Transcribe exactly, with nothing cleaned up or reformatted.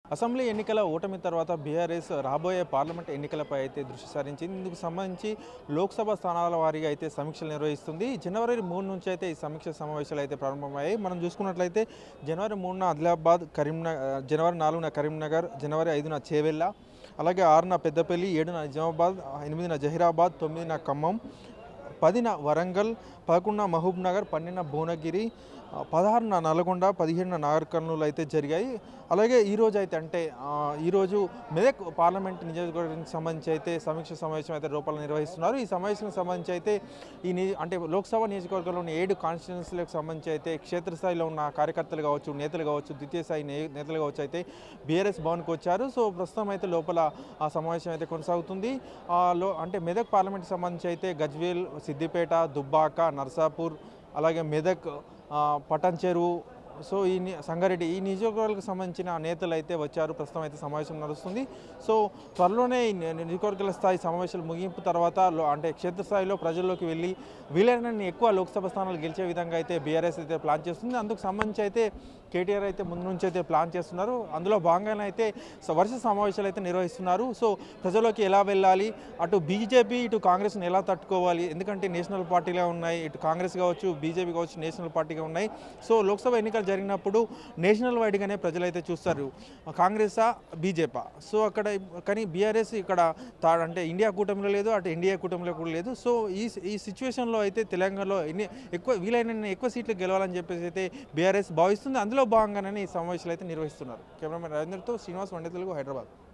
Assembly ఎన్నికల ఓటమి తర్వాత బీఆర్ఎస్ రాబోయే పార్లమెంట్ ఎన్నికలపై అయితే దృష్టి సారించింది. ఇందుకు సంబంధించి లోక్సభ స్థానాల వారీగా అయితే సమీక్షలు నిర్వహిస్తుంది. జనవరి మూడు నుంచి అయితే ఈ సమీక్ష సమావేశాలు అయితే ప్రారంభమయ్యాయి. మనం చూసుకున్నట్లయితే జనవరి మూడున ఆదిలాబాద్, కరీంనగర్, జనవరి నాలుగున కరీంనగర్, జనవరి ఐదున చేవెళ్ళ, అలాగే ఆరున పెద్దపల్లి, ఏడున నిజామాబాద్, ఎనిమిదిన జహీరాబాద్, తొమ్మిదిన ఖమ్మం, పదిన వరంగల్, పదకొండున మహబూబ్ నగర్, పన్నెండున భువనగిరి, పదహారున నల్గొండ, పదిహేడున నాగర్ కర్నూలు అయితే జరిగాయి. అలాగే ఈరోజు అయితే అంటే ఈరోజు మెదక్ పార్లమెంట్ నియోజకవర్గానికి సంబంధించి అయితే సమీక్ష సమావేశం అయితే రూపాయలు నిర్వహిస్తున్నారు. ఈ సమావేశానికి సంబంధించి అయితే ఈ అంటే లోక్సభ నియోజకవర్గంలోని ఏడు కాన్స్టిట్యున్సీలకు సంబంధించి అయితే క్షేత్రస్థాయిలో ఉన్న కార్యకర్తలు కావచ్చు, నేతలు కావచ్చు, ద్వితీయ స్థాయి నేతలు కావచ్చు అయితే బీఆర్ఎస్ భవన్కి వచ్చారు. సో ప్రస్తుతం అయితే లోపల ఆ సమావేశం అయితే కొనసాగుతుంది. లో అంటే మెదక్ పార్లమెంట్కి సంబంధించి అయితే గజ్వేల్, సిద్దిపేట, దుబ్బాక, నర్సాపూర్, అలాగే మెదక్, పటన్ చెరువు, సో ఈ సంగారెడ్డి ఈ నియోజకవర్గాలకు సంబంధించిన నేతలు అయితే వచ్చారు. ప్రస్తుతం అయితే సమావేశం నడుస్తుంది. సో త్వరలోనే ఈ నియోజకవర్గాల స్థాయి సమావేశాలు ముగింపు తర్వాత అంటే క్షేత్రస్థాయిలో ప్రజల్లోకి వెళ్ళి వీలైనన్ని ఎక్కువ లోక్సభ స్థానాలు గెలిచే విధంగా అయితే బీఆర్ఎస్ అయితే ప్లాన్ చేస్తుంది. అందుకు సంబంధించి అయితే కేటీఆర్ అయితే ముందు నుంచి అయితే ప్లాన్ చేస్తున్నారు. అందులో భాగంగానే అయితే వరుస సమావేశాలు అయితే నిర్వహిస్తున్నారు. సో ప్రజల్లోకి ఎలా వెళ్ళాలి, అటు బీజేపీ ఇటు కాంగ్రెస్ని ఎలా తట్టుకోవాలి, ఎందుకంటే నేషనల్ పార్టీగా ఉన్నాయి, ఇటు కాంగ్రెస్ కావచ్చు, బీజేపీ కావచ్చు, నేషనల్ పార్టీగా ఉన్నాయి. సో లోక్సభ ఎన్నికలు జరిగినప్పుడు నేషనల్ వైడ్గానే ప్రజలైతే చూస్తారు కాంగ్రెసా బీజేపీ. సో అక్కడ కానీ బీఆర్ఎస్ ఇక్కడ అంటే ఇండియా కూటమిలో లేదు, అటు ఇండియా కూటమిలో కూడా లేదు. సో ఈ ఈ సిచ్యువేషన్లో అయితే తెలంగాణలో ఎన్ని ఎక్కువ వీలైన ఎక్కువ సీట్లు గెలవాలని చెప్పేసి అయితే బీఆర్ఎస్ భావిస్తుంది. అందులో భాగంగానే ఈ సమావేశాలు అయితే నిర్వహిస్తున్నారు. కెమెరామెన్ రాజేంద్రతో శ్రీనివాస్, వండే తెలుగు, హైదరాబాద్.